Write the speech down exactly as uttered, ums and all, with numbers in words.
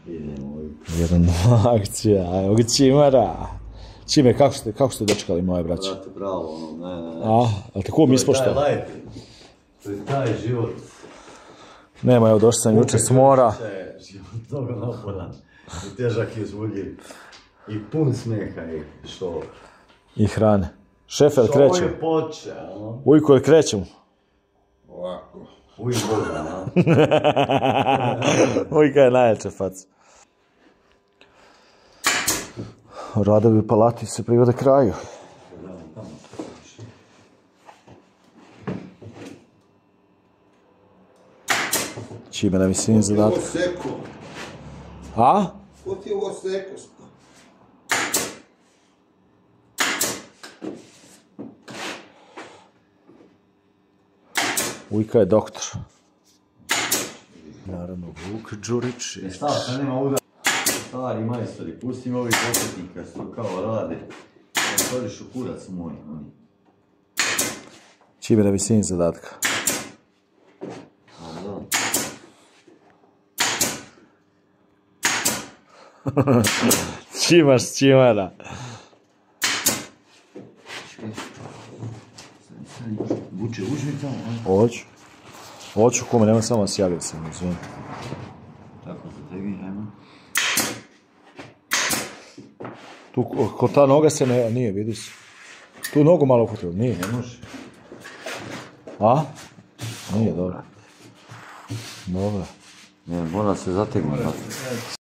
Idemo. Jedna akcija, evo ga Čimara. Čime, kako ste, kako ste dočekali moje braće? Brate, bravo, ono, ne, ne, ne. A, ali tako mi ispošto? To je taj life, to je taj život. Nema, evo došao sam jučer s mora. Život mnogo naporan, i težak i uzbudljiv, i pun smeha i što... I hrane. Šefe, jel krećem? Što je poče, ono? Ujko, jel krećem? Ovako. Uj Boga, a? Ujka je najjača faca. Radovi u palati se privode kraju. Čime na visini zadatka. Ko ti je ovo seko? A? Ko ti je ovo seko? Ujka je doktor. Naravno, Vuk Đurić. Ne stav, sad nema udara. Stari majstori, pustim ovih početnika što kao rade. Ne storiš u kurac moj, oni. Čime na visini zadatka. A da. Čimaš Čimara. Vuče, uđi mi tamo, a? Hoću. Hoću, kome, nema samo vas javio sam, izvim. Tako, zategni, ajmo. Tu, ko ta noga se ne, nije, vidi se. Tu nogu malo upotrebu, nije. Ne može. A? Nije, dobro. Dobro. Ne, mora se zategnuti.